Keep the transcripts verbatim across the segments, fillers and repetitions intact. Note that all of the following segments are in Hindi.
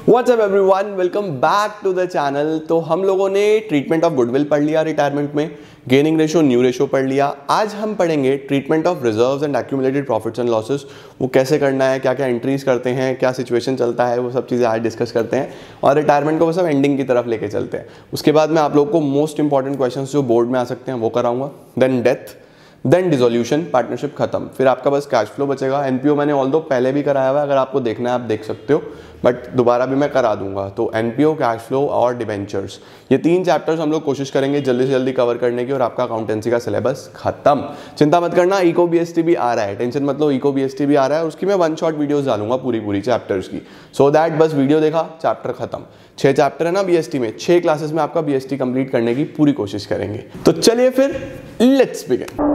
WhatsApp everyone, welcome back to the channel. तो हम लोगों ने ट्रीटमेंट ऑफ गुडविल पढ़ लिया रिटायरमेंट में, गेनिंग रेशो, न्यू रेशो पढ़ लिया। आज हम पढ़ेंगे treatment of reserves and accumulated profits and losses. वो कैसे करना है, क्या क्या एंट्रीज करते हैं, क्या सिचुएशन चलता है, वो सब चीज़ें आज डिस्कस करते हैं और रिटायरमेंट को वो सब एंडिंग की तरफ लेके चलते हैं। उसके बाद मैं आप लोग को मोस्ट इंपॉर्टेंट क्वेश्चन जो बोर्ड में आ सकते हैं वो कराऊंगा, then death, then dissolution, partnership खत्म, फिर आपका बस कैश फ्लो बचेगा। एनपीओ मैंने ऑल दो पहले भी कराया हुआ है, अगर आपको देखना है आप देख सकते हो, बट दोबारा भी मैं करा दूंगा। तो एनपीओ, कैश फ्लो और डिबेंचर्स, ये तीन चैप्टर्स हम लोग कोशिश करेंगे जल्दी से जल्दी कवर करने की और आपका अकाउंटेंसी का सिलेबस खत्म। चिंता मत करना, इको बीएसटी भी आ रहा है, टेंशन मत लो, इको बीएसटी भी आ रहा है, उसकी मैं वन शॉट वीडियोस डालूंगा पूरी पूरी चैप्टर्स की, सो दैट बस वीडियो देखा चैप्टर खत्म। छह चैप्टर है ना बीएसटी में, छह क्लासेस में आपका बीएसटी कंप्लीट करने की पूरी कोशिश करेंगे। तो चलिए फिर लेट्स बिगिन।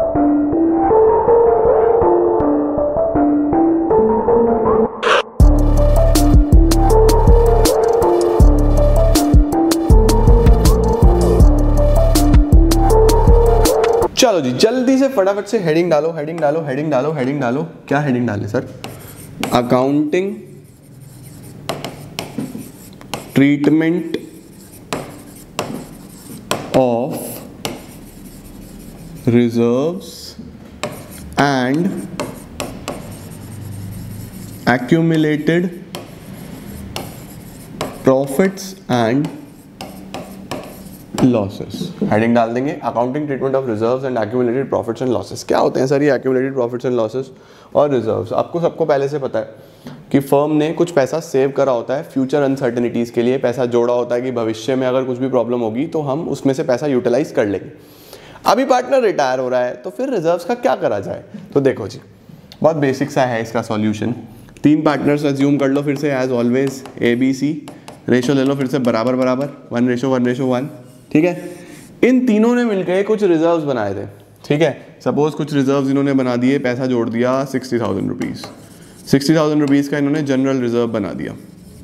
चलो जी, जल्दी से फटाफट से हेडिंग डालो, हेडिंग डालो, हेडिंग डालो, हेडिंग डालो। क्या हेडिंग डाले sir? Accounting treatment of reserves and accumulated profits and losses. Heading डाल देंगे accounting treatment of reserves and accumulated profits and losses. क्या होते हैं सर ये एक्यूमुलेटेड प्रॉफिट्स एंड लॉसेस और रिजर्व्स? आपको सबको पहले से पता है कि फर्म ने कुछ पैसा सेव करा होता है फ्यूचर अनसर्टेनिटीज के लिए, पैसा जोड़ा होता है कि भविष्य में अगर कुछ भी प्रॉब्लम होगी तो हम उसमें से पैसा यूटिलाइज कर लेंगे। अभी पार्टनर रिटायर हो रहा है तो फिर रिजर्व्स का क्या करा जाए? तो देखो जी, बहुत बेसिक सा है इसका सॉल्यूशन। तीन पार्टनर्स एज्यूम कर लो फिर से as always, A B C, ratio ले लो फिर से बराबर बराबर, one ratio one ratio one, ठीक है। इन तीनों ने मिलकर कुछ रिजर्व्स बनाए थे, ठीक है। सपोज कुछ रिजर्व्स इन्होंने बना दिए, पैसा जोड़ दिया sixty thousand rupees, sixty thousand rupees का इन्होंने जनरल रिजर्व बना दिया।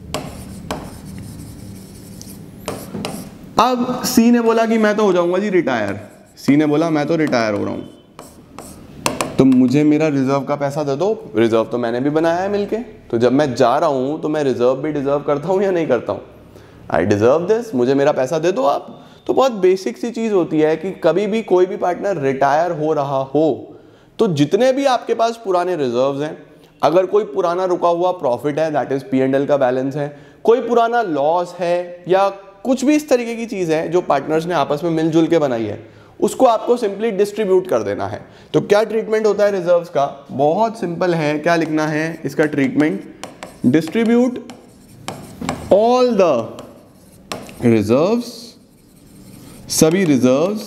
अब सी ने बोला कि मैं तो हो जाऊंगा जी रिटायर, सी ने बोला मैं तो रिटायर हो रहा हूं, तो मुझे मेरा रिजर्व का पैसा दे दो। रिजर्व तो मैंने भी बनाया है मिलके, तो जब मैं जा रहा हूं तो मैं रिजर्व भी डिजर्व करता हूं या नहीं करता हूं? आई डिजर्व दिस, मुझे मेरा पैसा दे दो आप। तो बहुत बेसिक सी चीज होती है कि कभी भी कोई भी पार्टनर रिटायर हो रहा हो तो जितने भी आपके पास पुराने रिजर्व्स हैं, अगर कोई पुराना रुका हुआ प्रॉफिट है that is P and L का बैलेंस है, कोई पुराना लॉस है या कुछ भी इस तरीके की चीज है जो पार्टनर्स ने आपस में मिलजुल के बनाई है, उसको आपको सिंपली डिस्ट्रीब्यूट कर देना है। तो क्या ट्रीटमेंट होता है रिजर्व्स का? बहुत सिंपल है। क्या लिखना है इसका treatment? Distribute all the reserves, सभी रिजर्व्स,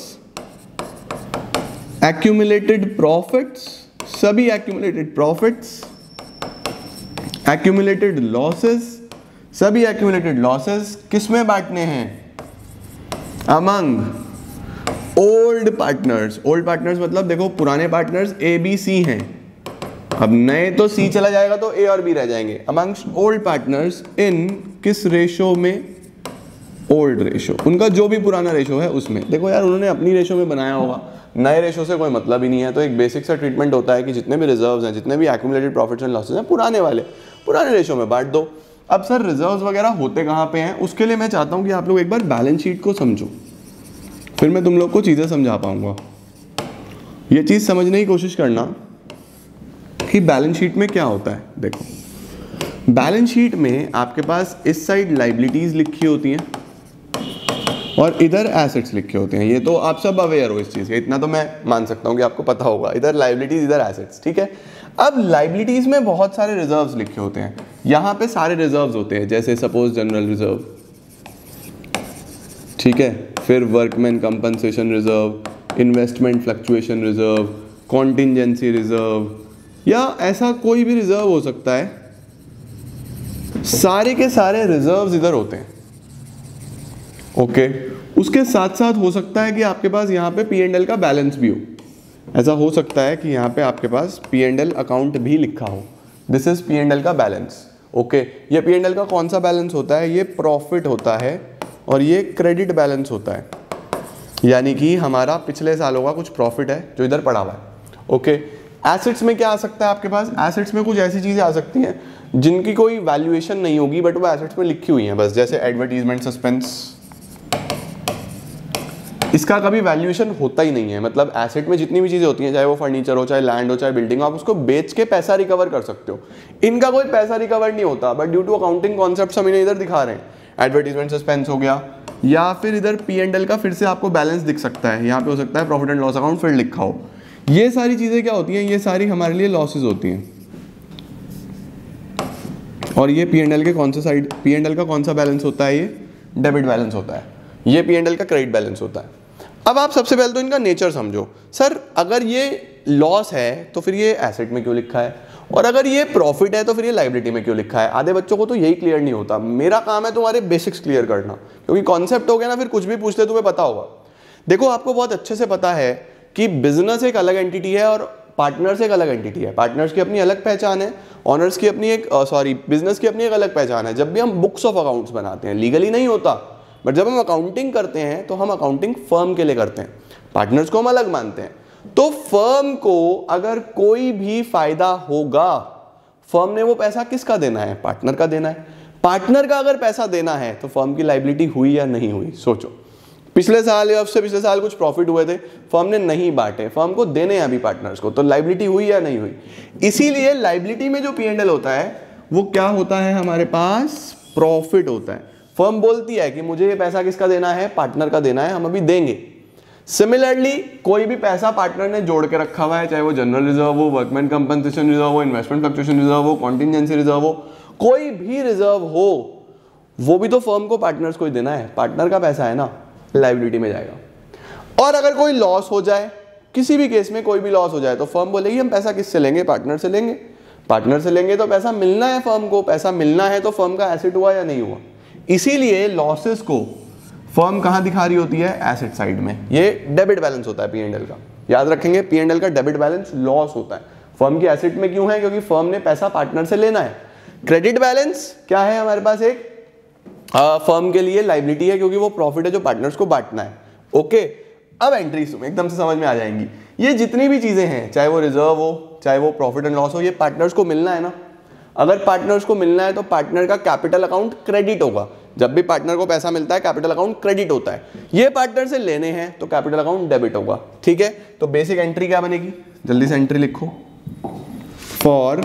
एक्यूमुलेटेड प्रॉफिट्स, सभी एक्यूमुलेटेड प्रॉफिट्स, एक्यूमुलेटेड लॉसेस, सभी एक्यूमुलेटेड लॉसेस किसमें बांटने हैं? Among old partners. Old partners मतलब देखो पुराने पार्टनर्स ए बी सी हैं, अब नए तो सी चला जाएगा तो ए और बी रह जाएंगे। अमंग्स ओल्ड पार्टनर्स इन किस रेशो में? ओल्ड रेशो, उनका जो भी पुराना रेशो है उसमें। देखो यार, उन्होंने अपनी रेशो में बनाया होगा, नए रेशो से कोई मतलब ही नहीं है। तो एक बेसिक सा ट्रीटमेंट होता है कि जितने भी रिजर्व्स हैं, जितने भी एक्यूमुलेटेड प्रॉफिट्स एंड लॉसेस हैं, पुराने वाले पुराने रेशो में बांट दो। अब सर रिजर्व्स वगैरह होते कहाँ पे हैं? उसके लिए मैं चाहता हूँ कि आप लोग एक बार बैलेंस शीट को समझो, फिर मैं तुम लोग को चीज़ें समझा पाऊंगा। ये चीज़ समझने की कोशिश करना कि बैलेंस शीट में क्या होता है। देखो, बैलेंस शीट में आपके पास इस साइड लाइबिलिटीज लिखी होती हैं और इधर एसेट्स लिखे होते हैं। ये तो आप सब अवेयर हो इस चीज़ के, इतना तो मैं मान सकता हूँ कि आपको पता होगा। इधर लाइबिलिटीज, इधर एसेट्स, ठीक है। अब लाइबिलिटीज में बहुत सारे रिजर्व्स लिखे होते हैं, यहाँ पे सारे रिजर्व्स होते हैं, जैसे सपोज जनरल रिजर्व, ठीक है, फिर workman compensation reserve, investment fluctuation reserve, contingency reserve, या ऐसा कोई भी रिजर्व हो सकता है। सारे के सारे रिजर्व्स इधर होते हैं, ओके okay. उसके साथ साथ हो सकता है कि आपके पास यहाँ पे पी एंड एल का बैलेंस भी हो। ऐसा हो सकता है कि यहाँ पे आपके पास पी एंड एल अकाउंट भी लिखा हो, this is P and L का बैलेंस, ओके। ये पी एंड एल का कौन सा बैलेंस होता है? ये प्रॉफिट होता है और ये क्रेडिट बैलेंस होता है, यानी कि हमारा पिछले सालों का कुछ प्रॉफिट है जो इधर पड़ा हुआ है, ओके। एसेट्स में क्या आ सकता है आपके पास? एसेट्स में कुछ ऐसी चीजें आ सकती हैं जिनकी कोई वैल्यूएशन नहीं होगी बट वो एसेट्स में लिखी हुई हैं बस, जैसे एडवर्टीजमेंट सस्पेंस, इसका कभी वैल्यूएशन होता ही नहीं है। मतलब एसेट में जितनी भी चीजें होती हैं, चाहे वो फर्नीचर हो, चाहे लैंड हो, चाहे बिल्डिंग हो, आप उसको बेच के पैसा रिकवर कर सकते हो। इनका कोई पैसा रिकवर नहीं होता, but due to accounting concept हम इन्हें इधर दिखा रहे हैं। एडवर्टीजमेंट सस्पेंस हो गया, या फिर इधर पी एंड एल का फिर से आपको बैलेंस दिख सकता है, यहाँ पे हो सकता है प्रॉफिट एंड लॉस अकाउंट फिर लिखा हो। ये सारी चीजें क्या होती हैं, ये सारी हमारे लिए लॉसेज होती हैं। और ये पी एंड एल के कौन सा साइड, पी एंड एल का कौन सा बैलेंस होता है, ये डेबिट बैलेंस होता है, ये पी एंड एल का क्रेडिट बैलेंस होता है। अब आप सबसे पहले तो इनका नेचर समझो। सर अगर ये लॉस है तो फिर ये एसेट में क्यों लिखा है, और अगर ये प्रॉफिट है तो फिर ये लायबिलिटी में क्यों लिखा है। आधे बच्चों को तो यही क्लियर नहीं होता। मेरा काम है तुम्हारे बेसिक्स क्लियर करना, क्योंकि कॉन्सेप्ट हो गया ना, फिर कुछ भी पूछते तुम्हें पता होगा। देखो आपको बहुत अच्छे से पता है कि बिजनेस एक अलग एंटिटी है और पार्टनर्स एक अलग एंटिटी है। पार्टनर्स की अपनी अलग पहचान है, ऑनर्स की अपनी एक सॉरी बिजनेस की अपनी एक अलग पहचान है। जब भी हम बुक्स ऑफ अकाउंट्स बनाते हैं, लीगली नहीं होता, बट जब हम अकाउंटिंग करते हैं तो हम अकाउंटिंग फर्म के लिए करते हैं, पार्टनर्स को हम अलग मानते हैं। तो फर्म को अगर कोई भी फायदा होगा, फर्म ने वो पैसा किसका देना है, पार्टनर का देना है। पार्टनर का अगर पैसा देना है तो फर्म की लायबिलिटी हुई या नहीं हुई, सोचो। पिछले साल या उससे पिछले साल कुछ प्रॉफिट हुए थे, फर्म ने नहीं बांटे, फर्म को देने हैं अभी पार्टनर्स को, तो लायबिलिटी हुई या नहीं हुई। इसीलिए लायबिलिटी में जो पी एंड एल होता है वो क्या होता है, हमारे पास प्रॉफिट होता है। फर्म बोलती है कि मुझे ये पैसा किसका देना है, पार्टनर का देना है, हम अभी देंगे। सिमिलरली कोई भी पैसा पार्टनर ने जोड़ के रखा हुआ है, चाहे वो जनरल रिजर्व हो, वर्कमैन कंपनसेशन रिजर्व हो, इन्वेस्टमेंट फ्लक्चुएशन रिजर्व हो, कॉन्टिजेंसी रिजर्व हो, कोई भी रिजर्व हो, वो भी तो फर्म को पार्टनर्स को ही देना है। पार्टनर का पैसा है ना, लायबिलिटी में जाएगा। और अगर कोई लॉस हो जाए, किसी भी केस में कोई भी लॉस हो जाए, तो फर्म बोलेगी हम पैसा किससे लेंगे, पार्टनर से लेंगे। पार्टनर से लेंगे तो पैसा मिलना है फर्म को, पैसा मिलना है तो फर्म का एसेट हुआ या नहीं हुआ। इसीलिए लॉसेस को फर्म कहां दिखा रही होती है, एसेट साइड में। ये डेबिट बैलेंस होता है पी एंड एल का, याद रखेंगे। पी एंड एल का डेबिट बैलेंस लॉस होता है, फर्म की एसेट में क्यों है, क्योंकि फर्म ने पैसा पार्टनर से लेना है। क्रेडिट बैलेंस क्या है हमारे पास, एक आ, फर्म के लिए लायबिलिटी है, क्योंकि वो प्रॉफिट है जो पार्टनर्स को बांटना है। ओके, अब एंट्रीज एकदम से समझ में आ जाएंगी। ये जितनी भी चीजें हैं, चाहे वो रिजर्व हो, चाहे वो प्रॉफिट एंड लॉस हो, ये पार्टनर्स को मिलना है ना। अगर पार्टनर्स को मिलना है तो पार्टनर का कैपिटल अकाउंट क्रेडिट होगा। जब भी पार्टनर को पैसा मिलता है कैपिटल अकाउंट क्रेडिट होता है। ये पार्टनर से लेने हैं तो कैपिटल अकाउंट डेबिट होगा। ठीक है, तो बेसिक एंट्री क्या बनेगी, जल्दी से एंट्री लिखो। For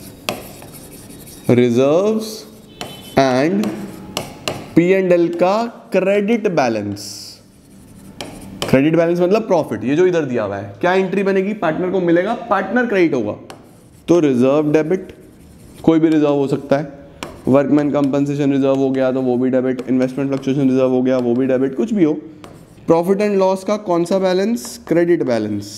reserves and P and L का क्रेडिट बैलेंस, क्रेडिट बैलेंस मतलब प्रॉफिट, ये जो इधर दिया हुआ है, क्या एंट्री बनेगी, पार्टनर को मिलेगा, पार्टनर क्रेडिट होगा तो रिजर्व डेबिट, कोई भी रिजर्व हो सकता है। वर्कमैन कंपनसेशन रिजर्व हो गया तो वो भी डेबिट, इन्वेस्टमेंट फ्लक्चुएशन रिजर्व हो गया वो भी डेबिट, कुछ भी हो। प्रॉफिट एंड लॉस का कौन सा बैलेंस, क्रेडिट बैलेंस,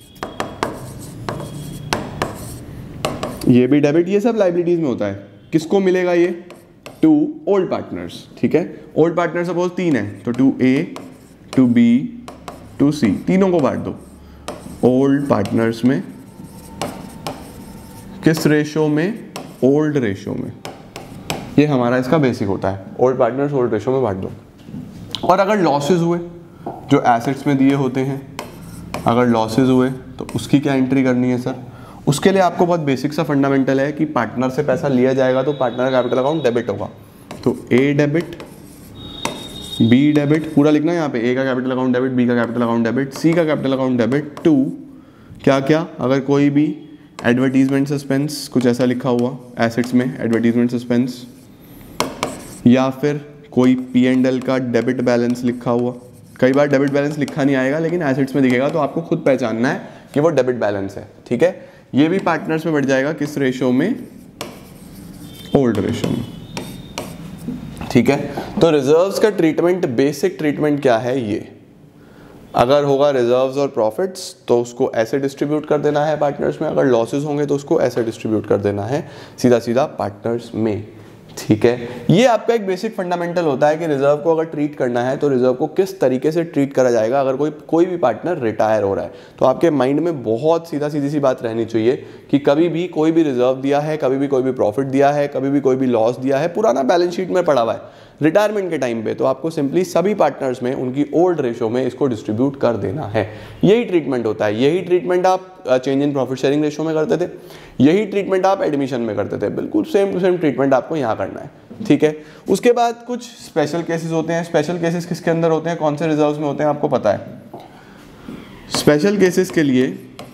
ये भी डेबिट। ये सब लायबिलिटीज में होता है। किसको मिलेगा ये, टू ओल्ड पार्टनर्स। ठीक है, ओल्ड पार्टनर सपोज तीन है तो to A, to B, to C, तीनों को बांट दो ओल्ड पार्टनर्स में। किस रेशो में, ओल्ड रेशो में। ये हमारा इसका बेसिक होता है, ओल्ड पार्टनर्स ओल्ड रेशो में बांट दो। और अगर लॉसेज हुए जो एसेट्स में दिए होते हैं, अगर लॉसेज हुए तो उसकी क्या एंट्री करनी है सर। उसके लिए आपको बहुत बेसिक सा फंडामेंटल है कि पार्टनर से पैसा लिया जाएगा तो पार्टनर कैपिटल अकाउंट डेबिट होगा। तो ए डेबिट, बी डेबिट, पूरा लिखना है यहाँ पे, ए का कैपिटल अकाउंट डेबिट, बी का कैपिटल अकाउंट डेबिट, सी का कैपिटल अकाउंट डेबिट। टू क्या क्या, अगर कोई भी एडवर्टीजमेंट सस्पेंस, कुछ ऐसा लिखा हुआ एसेट्स में एडवर्टीजमेंट सस्पेंस, या फिर कोई पी एंड एल का डेबिट बैलेंस लिखा हुआ। कई बार डेबिट बैलेंस लिखा नहीं आएगा लेकिन एसेट्स में दिखेगा, तो आपको खुद पहचानना है कि वो डेबिट बैलेंस है। ठीक है, ये भी पार्टनर्स में बढ़ जाएगा, किस रेशो में, ओल्ड रेशो में। ठीक है, तो रिजर्व्स का ट्रीटमेंट, बेसिक ट्रीटमेंट क्या है, ये अगर होगा रिजर्व्स और प्रॉफिट्स तो उसको ऐसे डिस्ट्रीब्यूट कर देना है पार्टनर्स में, अगर लॉसेस होंगे तो उसको ऐसे डिस्ट्रीब्यूट कर देना है सीधा सीधा पार्टनर्स में। ठीक है, ये आपका एक बेसिक फंडामेंटल होता है कि रिजर्व को अगर ट्रीट करना है तो रिजर्व को किस तरीके से ट्रीट करा जाएगा अगर कोई कोई भी पार्टनर रिटायर हो रहा है। तो आपके माइंड में बहुत सीधा सीधी सी बात रहनी चाहिए कि कभी भी कोई भी रिजर्व दिया है, कभी भी कोई भी प्रॉफिट दिया है, कभी भी कोई भी लॉस दिया है, पुराना बैलेंस शीट में पड़ा हुआ है रिटायरमेंट के टाइम पे, तो आपको सिंपली सभी पार्टनर्स में उनकी ओल्ड रेशो में इसको डिस्ट्रीब्यूट कर देना है। यही ट्रीटमेंट होता है। यही ट्रीटमेंट आप change in profit sharing ratio में करते थे, यही ट्रीटमेंट आप एडमिशन में करते थे, बिल्कुल सेम टू सेम ट्रीटमेंट आपको यहाँ करना है, ठीक है। उसके बाद कुछ स्पेशल केसेस होते हैं। स्पेशल केसेस किसके अंदर होते हैं, कौन से रिजर्व्स में होते हैं, आपको पता है। स्पेशल केसेस के लिए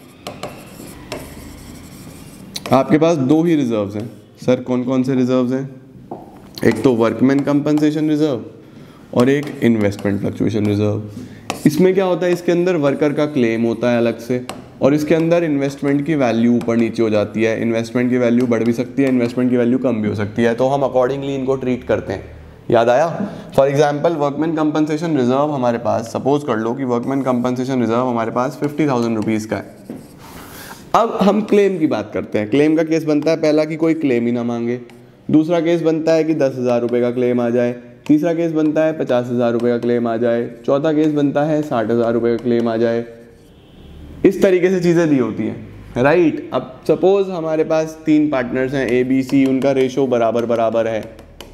आपके पास दो ही रिजर्व्स हैं। सर कौन कौन से रिजर्व्स हैं? एक तो वर्कमैन कंपनसेशन रिजर्व और एक इन्वेस्टमेंट फ्लक्चुएशन रिजर्व। इसमें क्या होता है, इसके अंदर वर्कर का क्लेम होता है अलग से, और इसके अंदर इन्वेस्टमेंट की वैल्यू ऊपर नीचे हो जाती है। इन्वेस्टमेंट की वैल्यू बढ़ भी सकती है, इन्वेस्टमेंट की वैल्यू कम भी हो सकती है, तो हम अकॉर्डिंगली इनको ट्रीट करते हैं। याद आया? For example workman compensation reserve हमारे पास, सपोज कर लो कि वर्कमैन कंपनसेशन रिजर्व हमारे पास फिफ्टी थाउजेंड रुपीज़ का है। अब हम क्लेम की बात करते हैं। क्लेम का केस बनता है पहला कि कोई क्लेम ही ना मांगे, दूसरा केस बनता है कि दस हज़ार रुपये का क्लेम आ जाए, तीसरा केस बनता है पचास हज़ार रुपये का क्लेम आ जाए, चौथा केस बनता है साठ हज़ार रुपये का क्लेम आ जाए। इस तरीके से चीज़ें दी होती हैं, राइट। अब सपोज हमारे पास तीन पार्टनर्स हैं, ए बी सी, उनका रेशो बराबर बराबर है,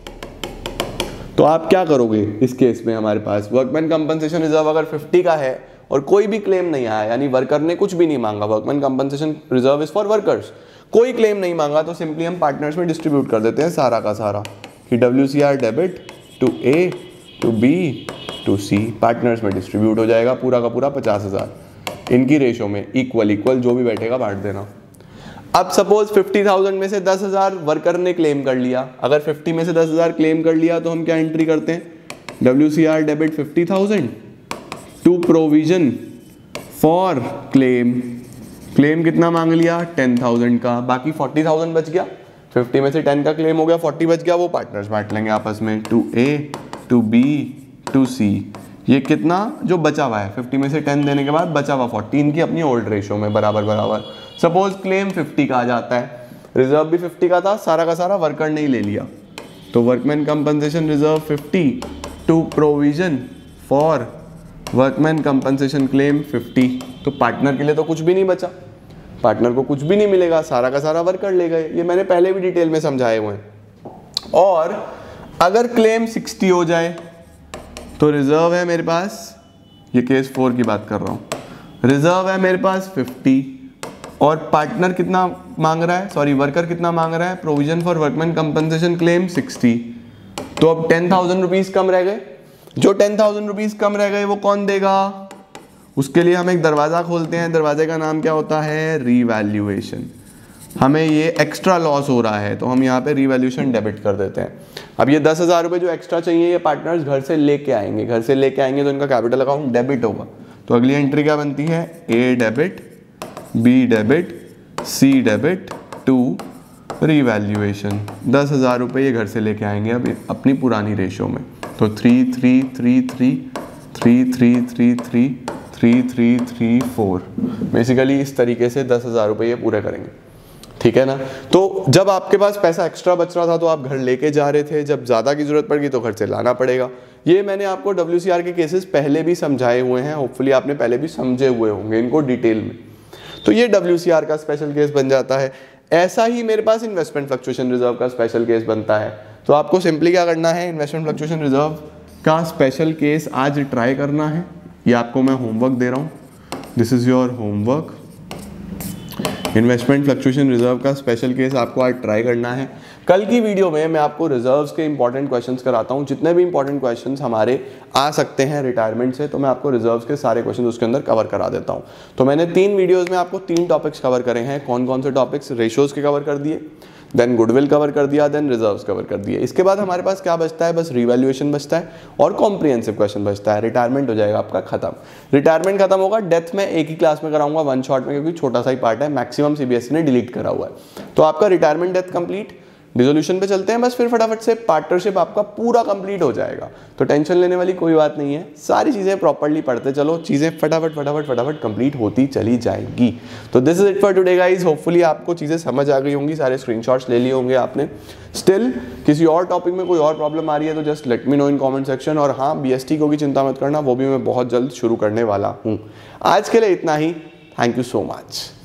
तो आप क्या करोगे इस केस में? हमारे पास वर्कमैन कंपनसेशन रिजर्व अगर फिफ्टी का है और कोई भी क्लेम नहीं आया, यानी वर्कर ने कुछ भी नहीं मांगा, workman compensation reserve is for workers, कोई क्लेम नहीं मांगा, तो सिंपली हम पार्टनर्स में डिस्ट्रीब्यूट कर देते हैं सारा का सारा कि W C R debit to A to B to C, partners में डिस्ट्रीब्यूट हो जाएगा पूरा का पूरा पचास हज़ार, इनकी रेशो में इक्वल इक्वल जो भी बैठेगा बांट देना। अब सपोज फिफ्टी थाउजेंड में से दस हज़ार वर्कर ने क्लेम कर लिया। अगर फिफ्टी में से दस हज़ार क्लेम कर लिया तो हम क्या एंट्री करते हैं, W C R debit fifty thousand to provision for claim. Claim कितना मांग लिया, टेन थाउजेंड का, बाकी फोर्टी थाउजेंड बच गया। फिफ्टी में से टेन का क्लेम हो गया, फोर्टी बच गया, वो पार्टनर्स बांट लेंगे आपस में, to A to B to C. ये कितना जो बचा हुआ है, फिफ्टी में से टेन देने के बाद बचा हुआ फोर्टी, इनकी अपनी ओल्ड रेशो में बराबर बराबर। सपोज क्लेम फिफ्टी का आ जाता है, रिजर्व भी फिफ्टी का था, सारा का सारा वर्कर ने ही ले लिया, तो workman compensation reserve fifty to provision for workman compensation claim fifty. तो पार्टनर के लिए तो कुछ भी नहीं बचा, पार्टनर को कुछ भी नहीं मिलेगा, सारा का सारा वर्कर ले गए। ये मैंने पहले भी डिटेल में समझाए हुए हैं। और अगर क्लेम सिक्सटी हो जाए तो रिजर्व है मेरे पास, ये केस फोर की बात कर रहा हूँ, रिजर्व है मेरे पास फिफ्टी और पार्टनर कितना मांग रहा है, सॉरी वर्कर कितना मांग रहा है, provision for workman compensation claim sixty. तो अब टेन थाउजेंड रुपीज़ कम रह गए। जो टेन थाउजेंड रुपीज़ कम रह गए वो कौन देगा? उसके लिए हम एक दरवाज़ा खोलते हैं, दरवाजे का नाम क्या होता है, रीवैल्यूएशन। हमें ये एक्स्ट्रा लॉस हो रहा है तो हम यहाँ पे रीवैल्यूएशन डेबिट कर देते हैं। अब ये दस हज़ार रुपये जो एक्स्ट्रा चाहिए ये पार्टनर्स घर से लेके आएंगे, घर से लेके आएंगे तो इनका कैपिटल अकाउंट डेबिट होगा। तो अगली एंट्री क्या बनती है, A debit, B debit, C debit to revaluation. दस हज़ार रुपये ये घर से लेके आएंगे अब अपनी पुरानी रेशो में, तो three three three three three three three three three three three four, basically इस तरीके से दस हज़ार रुपये ये पूरे करेंगे, ठीक है ना। तो जब आपके पास पैसा एक्स्ट्रा बच रहा था तो आप घर लेके जा रहे थे, जब ज़्यादा की ज़रूरत पड़ेगी तो घर से लाना पड़ेगा। ये मैंने आपको डब्ल्यू सी आर के केसेस पहले भी समझाए हुए हैं, होपफुली आपने पहले भी समझे हुए होंगे इनको डिटेल में। तो ये डब्ल्यू सी आर का स्पेशल केस बन जाता है। ऐसा ही मेरे पास इन्वेस्टमेंट फ्लक्चुएशन रिजर्व का स्पेशल केस बनता है। तो आपको सिंपली क्या करना है, इन्वेस्टमेंट फ्लक्चुएशन रिजर्व का स्पेशल केस आज ट्राई करना है। ये आपको मैं होमवर्क दे रहा हूँ, this is your homework. Investment fluctuation reserve का स्पेशल केस आपको आज ट्राई करना है। कल की वीडियो में मैं आपको रिजर्व्स के इंपॉर्टेंट क्वेश्चंस कराता हूँ, जितने भी इंपॉर्टेंट क्वेश्चंस हमारे आ सकते हैं रिटायरमेंट से, तो मैं आपको रिजर्व्स के सारे क्वेश्चंस उसके अंदर कवर करा देता हूँ। तो मैंने तीन वीडियोस में आपको तीन टॉपिक्स कवर करे हैं। कौन कौन से टॉपिक्स, रेशोज़ के कवर कर दिए, देन गुडविल कवर कर दिया, देन रिजर्व्स कवर कर दिए। इसके बाद हमारे पास क्या बचता है, बस रिवैल्यूएशन बचता है और कॉम्प्रिहेंसिव क्वेश्चन बचता है। रिटायरमेंट हो जाएगा आपका खत्म। रिटायरमेंट खत्म होगा, डेथ में एक ही क्लास में कराऊंगा वन शॉट में, क्योंकि छोटा सा ही पार्ट है, मैक्सिमम सीबीएसई ने डिलीट करा हुआ है। तो आपका रिटायरमेंट डेथ कंप्लीट, डिसोल्यूशन पे चलते हैं बस, फिर फटाफट से पार्टनरशिप आपका पूरा कंप्लीट हो जाएगा। तो टेंशन लेने वाली कोई बात नहीं है, सारी चीज़ें प्रॉपर्ली पढ़ते चलो, चीज़ें फटाफट फटाफट फटाफट कंप्लीट होती चली जाएंगी। तो this is it for today guys. Hopefully आपको चीज़ें समझ आ गई होंगी, सारे स्क्रीनशॉट्स ले लिए होंगे आपने। स्टिल किसी और टॉपिक में कोई और प्रॉब्लम आ रही है तो just let me know in comment section. और हाँ, बीएसटी को भी चिंता मत करना, वो भी मैं बहुत जल्द शुरू करने वाला हूँ। आज के लिए इतना ही, थैंक यू सो मच।